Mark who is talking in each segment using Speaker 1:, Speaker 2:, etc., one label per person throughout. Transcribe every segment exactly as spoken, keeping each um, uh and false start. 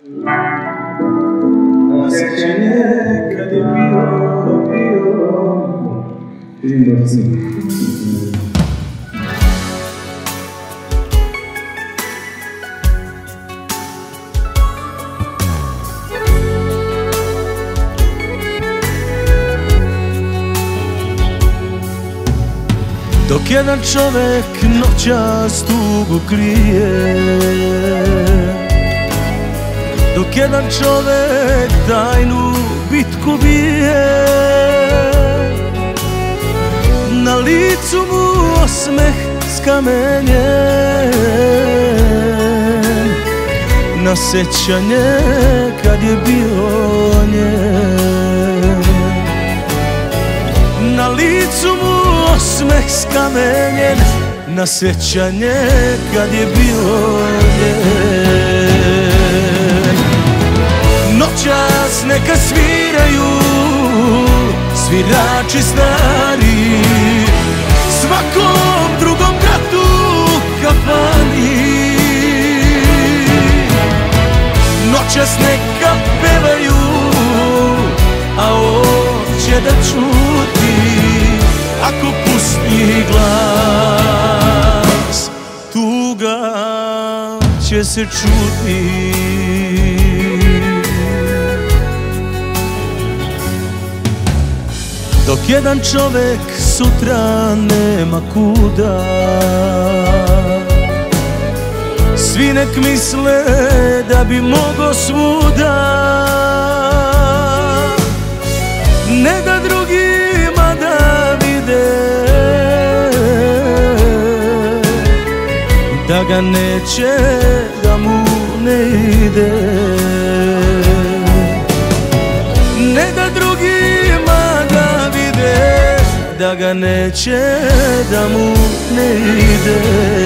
Speaker 1: Na sjećanje kad je bio, bio
Speaker 2: dok jedan čovek noćas tugu krije, dok jedan čovek tajnu bitku bije, na licu mu osmeh skamenjen, na sećanje kad je bio njen, na licu mu osmeh skamenjen, na sećanje kad je bio njen. Noćas neka sviraju svirači stari, svakom drugom bratu kafani. Noćas neka pevaju, a on će da čuti ako pusti glas, tuga će se čuti. Dok jedan čovek sutra nema kuda, svi nek misle da bi mogo svuda, ne da drugima da vide da ga neće, da mu ne ide, ne da drugima da vide da ga neće, da mu ne ide.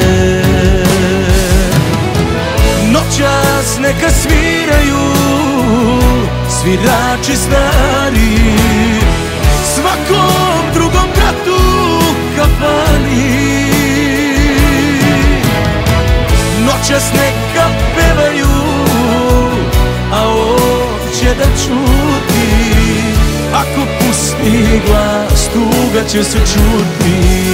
Speaker 2: Noćas neka sviraju svirači stari, svakom drugom bratu kafani. Noćas neka pevaju, a on će da čuti ako pusti glas, tuga će se čuti.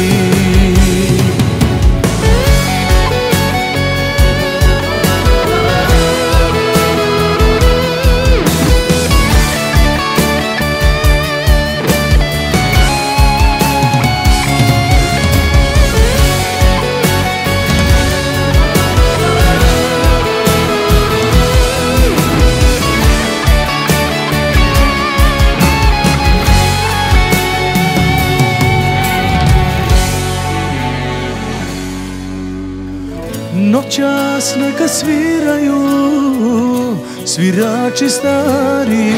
Speaker 2: Noćas neka sviraju svirači stari,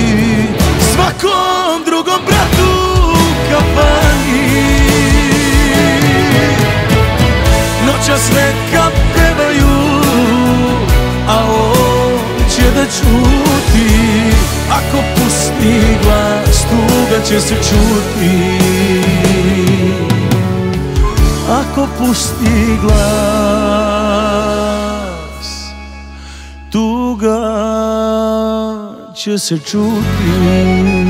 Speaker 2: svakom drugom bratu kafani. Noćas neka pevaju, a on će da čuti ako pusti glas, tuga će se čuti. Ako pusti glas, tuga će se čuti.